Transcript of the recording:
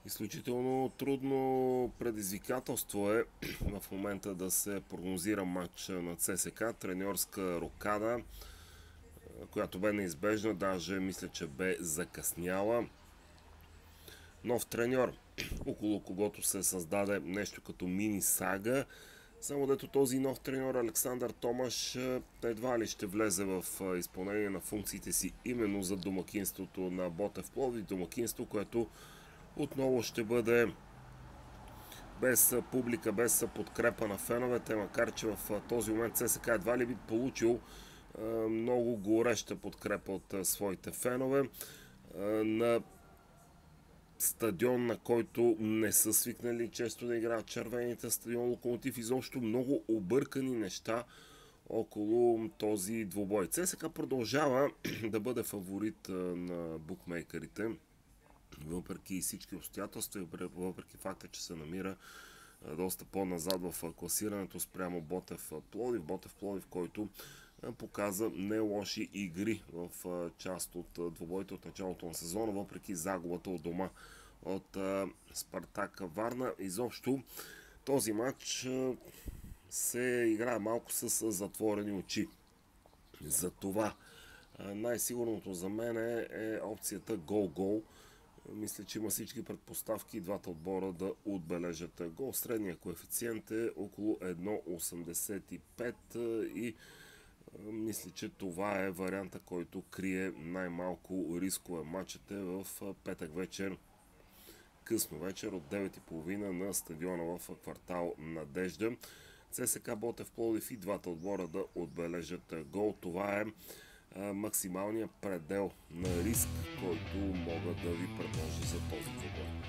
Изключително трудно предизвикателство е в момента да се прогнозира матч на ЦСКА. Треньорска рокада, която бе неизбежна, даже мисля, че бе закъсняла. Нов треньор, около когото се създаде нещо като мини сага. Само дето този нов треньор Александър Томаш едва ли ще влезе в изпълнение на функциите си именно за домакинството на Ботев Пловдив. Домакинство, което отново ще бъде без публика, без подкрепа на феновете, макар че в този момент ЦСКА едва ли би получил много гореща подкрепа от своите фенове на стадион, на който не са свикнали често да играят червените, стадион Локомотив. Изобщо много объркани неща около този двубой. ЦСКА продължава да бъде фаворит на букмейкерите, въпреки всички обстоятелства, въпреки факта, че се намира доста по-назад в класирането спрямо Ботев Пловдив. Ботев Пловдив, който показа не лоши игри в част от двубоите от началото на сезона, въпреки загубата от дома от Спартак Варна. Изобщо този матч се играе малко с затворени очи. Затова най-сигурното за мен е опцията гол-гол. Мисля, че има всички предпоставки двата отбора да отбележат гол. Средният коефициент е около 1,85 и мисля, че това е варианта, който крие най-малко рискове. Матчът е в петък вечер, късно вечер от 9:30 на стадиона в квартал Надежда. ЦСКА Ботев Пловдив и двата отбора да отбележат гол. Това е максималният предел на риск, който мога да ви предложа за този двубой.